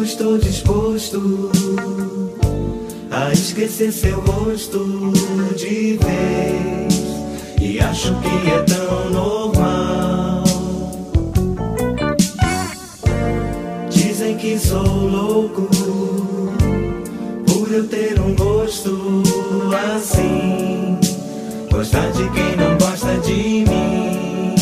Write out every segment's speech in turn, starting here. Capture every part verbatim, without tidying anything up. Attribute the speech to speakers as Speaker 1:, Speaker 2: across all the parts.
Speaker 1: estou disposto a esquecer seu rosto de vez, e acho que é tão normal. Dizem que sou louco por eu ter um gosto assim, gostar de quem não gosta de mim.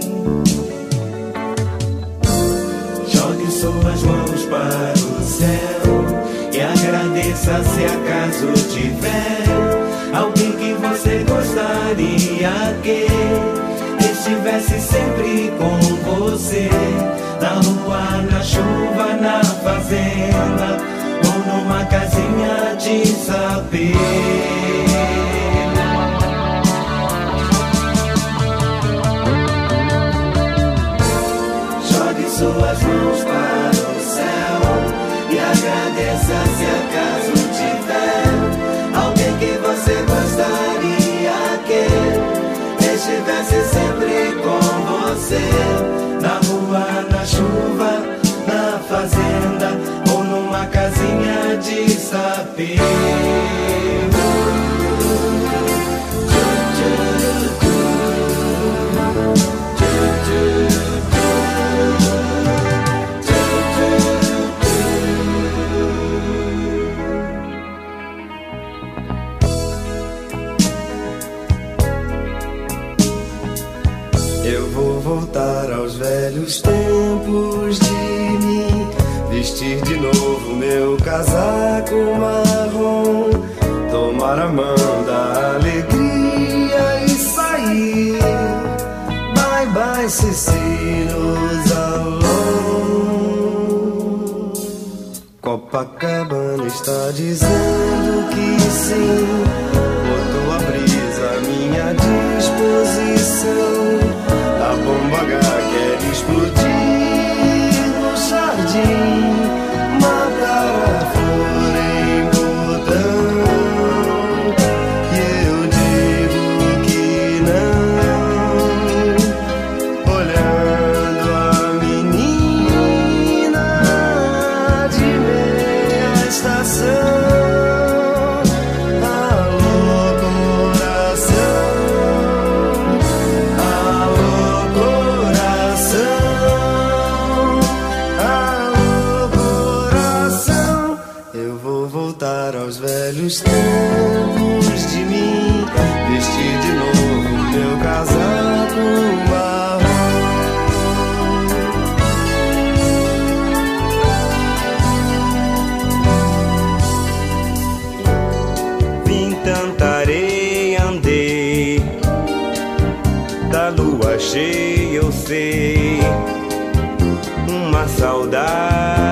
Speaker 1: Jogue suas mãos para o céu e agradeça se acaso tiver alguém que você gostaria que estivesse sempre com você, na rua, na chuva, na fazenda ou numa casinha de saber. Jogue suas mãos para o céu e agradeça se acaso tiver alguém que você gostaria que estivesse sempre com você, na rua, na chuva, na fazenda ou numa casinha de saber. Eu vou voltar aos velhos tempos de mim, vestir de novo meu casaco marrom, tomar a mão da alegria e sair. Bye bye Cecinos alone. Copacabana está dizendo que sim, botou a brisa à minha disposição. A bomba H quer explodir no jardim, matar a flor em botão. E eu digo que não, olhando a menina de meia estação. Aos velhos tempos de mim, vestir de novo meu casaco marrom. Vim tanta areia, andei, da lua cheia eu sei, uma saudade